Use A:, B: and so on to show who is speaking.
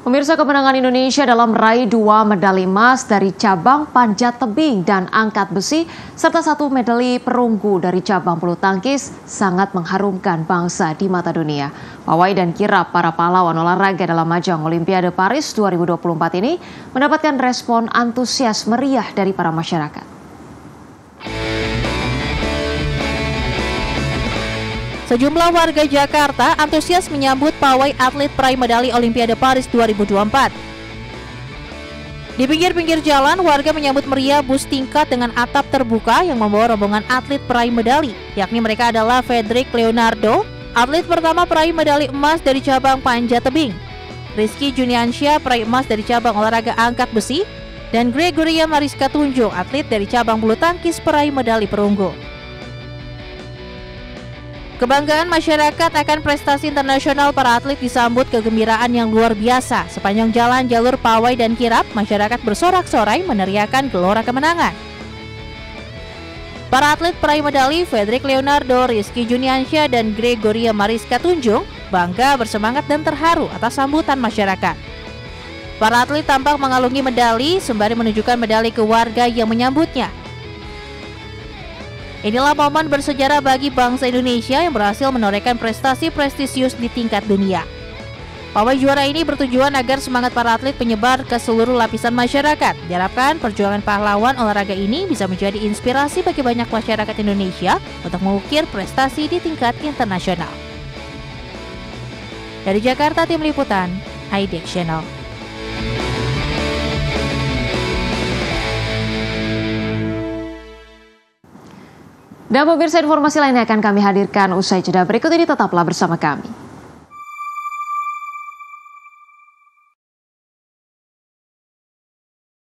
A: Pemirsa, kemenangan Indonesia dalam meraih 2 medali emas dari cabang panjat tebing dan angkat besi, serta 1 medali perunggu dari cabang bulu tangkis sangat mengharumkan bangsa di mata dunia. Pawai dan kirap para pahlawan olahraga dalam ajang Olimpiade Paris 2024 ini mendapatkan respon antusias meriah dari para masyarakat.
B: Sejumlah warga Jakarta antusias menyambut pawai atlet peraih medali Olimpiade Paris 2024. Di pinggir-pinggir jalan, warga menyambut meriah bus tingkat dengan atap terbuka yang membawa rombongan atlet peraih medali, yakni mereka adalah Frederick Leonardo, atlet pertama peraih medali emas dari cabang panjat tebing, Rizky Juniansyah, peraih emas dari cabang olahraga angkat besi, dan Gregoria Mariska Tunjung, atlet dari cabang bulu tangkis peraih medali perunggu. Kebanggaan masyarakat akan prestasi internasional para atlet disambut kegembiraan yang luar biasa. Sepanjang jalan jalur pawai dan kirap, masyarakat bersorak-sorai meneriakan gelora kemenangan. Para atlet peraih medali Frederick Leonardo, Rizky Juniansyah, dan Gregoria Mariska Tunjung bangga, bersemangat, dan terharu atas sambutan masyarakat. Para atlet tampak mengalungi medali sembari menunjukkan medali ke warga yang menyambutnya. Inilah momen bersejarah bagi bangsa Indonesia yang berhasil menorehkan prestasi prestisius di tingkat dunia. Pawai juara ini bertujuan agar semangat para atlet menyebar ke seluruh lapisan masyarakat. Diharapkan perjuangan pahlawan olahraga ini bisa menjadi inspirasi bagi banyak masyarakat Indonesia untuk mengukir prestasi di tingkat internasional. Dari Jakarta, Tim Liputan, IDX Channel.
A: Dan pemirsa, informasi lainnya akan kami hadirkan usai jeda berikut ini, tetaplah bersama kami.